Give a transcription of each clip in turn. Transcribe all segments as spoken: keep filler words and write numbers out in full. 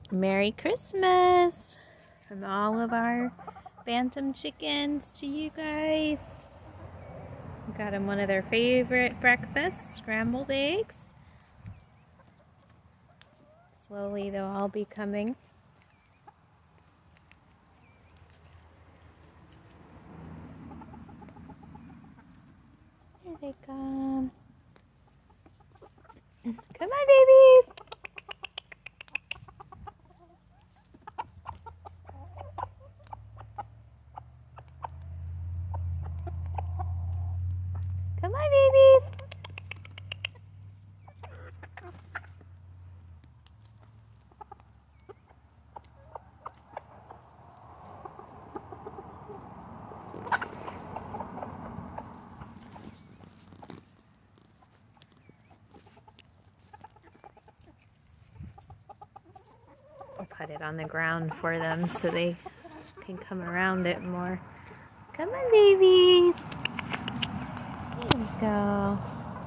Merry Christmas from all of our Bantam chickens to you guys. We got them one of their favorite breakfasts, scrambled eggs. Slowly they'll all be coming. Here they come. Come on, babies. Come on, babies. I'll put it on the ground for them so they can come around it more. Come on, babies. There we go.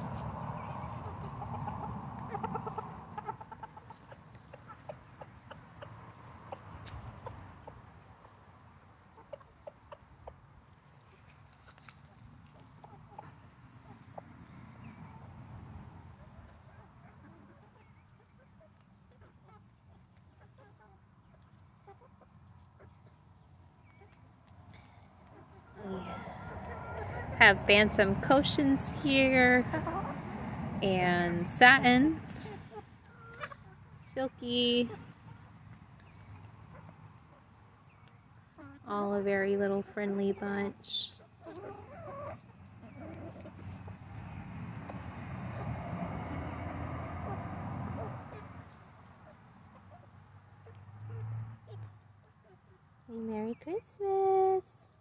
We have Bantam cushions here and satins, silky, all a very little friendly bunch. Merry Christmas!